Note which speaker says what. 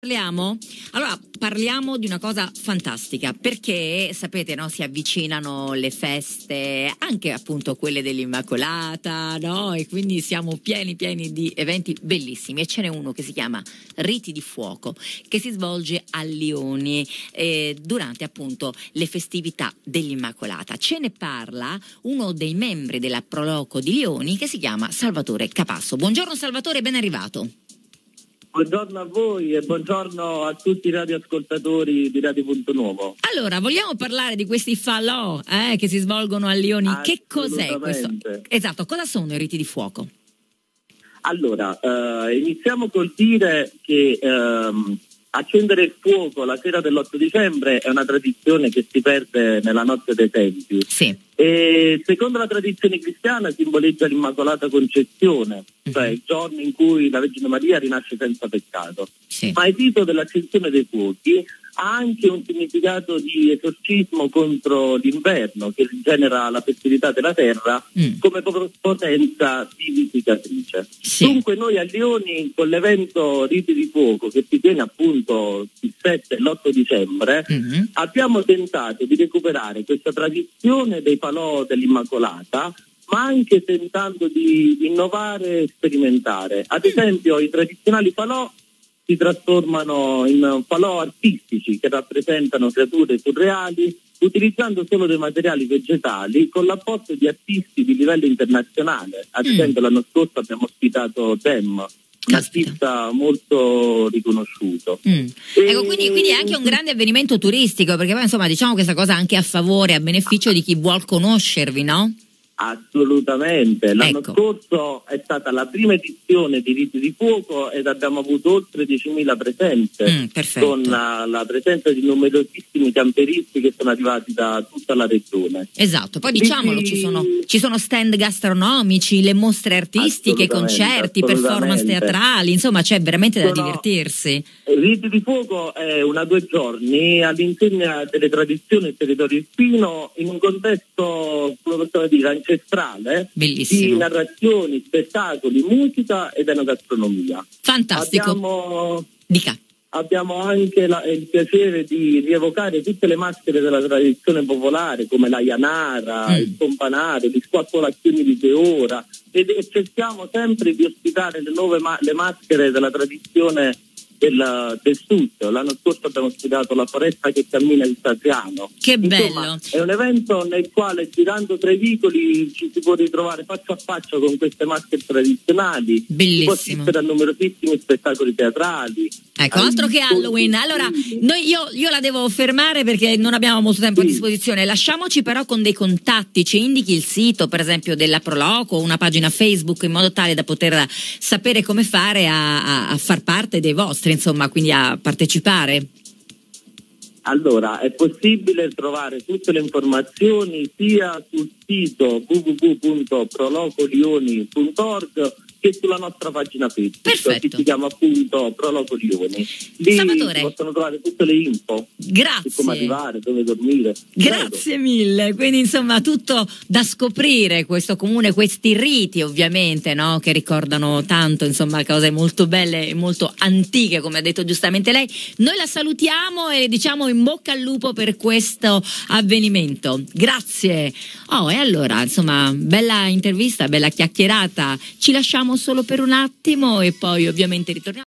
Speaker 1: Parliamo di una cosa fantastica, perché sapete, no, si avvicinano le feste, anche appunto quelle dell'Immacolata, no? E quindi siamo pieni di eventi bellissimi, e ce n'è uno che si chiama Riti di Fuoco, che si svolge a Lioni durante appunto le festività dell'Immacolata. Ce ne parla uno dei membri della Proloco di Lioni, che si chiama Salvatore Capasso. Buongiorno Salvatore, ben arrivato.
Speaker 2: Buongiorno a voi e buongiorno a tutti i radioascoltatori di Radio Punto Nuovo.
Speaker 1: Allora, vogliamo parlare di questi falò che si svolgono a Lioni? Che cos'è questo? Esatto, cosa sono i riti di fuoco?
Speaker 2: Allora, iniziamo col dire che accendere il fuoco la sera dell'8 dicembre è una tradizione che si perde nella notte dei tempi.
Speaker 1: Sì.
Speaker 2: E secondo la tradizione cristiana simboleggia l'Immacolata Concezione, cioè il giorno in cui la Vergine Maria rinasce senza peccato. Sì. Ma il rito dell'accensione dei fuochi ha anche un significato di esorcismo contro l'inverno, che genera la fertilità della terra come potenza vivificatrice. Sì. Dunque noi a Lioni, con l'evento Riti di Fuoco, che si tiene appunto il 7 e l'8 dicembre, abbiamo tentato di recuperare questa tradizione dei falò dell'Immacolata, ma anche tentando di innovare e sperimentare. Ad esempio, i tradizionali falò si trasformano in falò artistici che rappresentano creature surreali, utilizzando solo dei materiali vegetali, con l'apporto di artisti di livello internazionale. Ad esempio l'anno scorso abbiamo ospitato Dem, un artista molto riconosciuto.
Speaker 1: Ecco, quindi è anche un grande avvenimento turistico, perché poi insomma diciamo questa cosa anche a favore, a beneficio di chi vuol conoscervi, no?
Speaker 2: Assolutamente, l'anno scorso è stata la prima edizione di Riti di Fuoco ed abbiamo avuto oltre 10.000 presenze, con la presenza di numerosissimi camperisti che sono arrivati da tutta la regione.
Speaker 1: Esatto, poi diciamolo, ci sono stand gastronomici, le mostre artistiche, concerti, performance teatrali, insomma c'è veramente da divertirsi.
Speaker 2: Riti di Fuoco è una 2 giorni all'insegna delle tradizioni del territorio irpino, in un contesto, come possiamo dire, ancestrale,
Speaker 1: bellissimo,
Speaker 2: di narrazioni, spettacoli, musica ed enogastronomia.
Speaker 1: Fantastico.
Speaker 2: Abbiamo anche il piacere di rievocare tutte le maschere della tradizione popolare, come la Janara, il Pompanare, gli squattolazioni di Teora, e cerchiamo sempre di ospitare le maschere della tradizione del sud. L'anno scorso abbiamo studiato la foresta che cammina il Satriano.
Speaker 1: Che bello!
Speaker 2: Insomma, è un evento nel quale, girando tra i vicoli, ci si può ritrovare faccia a faccia con queste maschere tradizionali.
Speaker 1: Bellissimo.
Speaker 2: Si può assistere a numerosissimi spettacoli teatrali.
Speaker 1: Ecco, altro che Halloween. Allora, io la devo fermare perché non abbiamo molto tempo a disposizione. Lasciamoci però con dei contatti. Ci indichi il sito, per esempio, della Proloco, una pagina Facebook, in modo tale da poter sapere come fare a far parte dei vostri, insomma, quindi a partecipare.
Speaker 2: Allora, è possibile trovare tutte le informazioni sia sul sito www.prolocolioni.org che sulla nostra pagina Facebook.
Speaker 1: Perfetto.
Speaker 2: Che si chiama appunto Proloco Lioni. Lì
Speaker 1: Salvatore,
Speaker 2: possono trovare tutte le info.
Speaker 1: Grazie.
Speaker 2: Su come arrivare, dove dormire.
Speaker 1: Grazie mille. Quindi insomma tutto da scoprire, questo comune, questi riti ovviamente, no? Che ricordano tanto, insomma, cose molto belle e molto antiche, come ha detto giustamente lei. Noi la salutiamo e diciamo in bocca al lupo per questo avvenimento. Grazie. E allora, insomma, bella intervista, bella chiacchierata. Ci lasciamo solo per un attimo e poi ovviamente ritorniamo.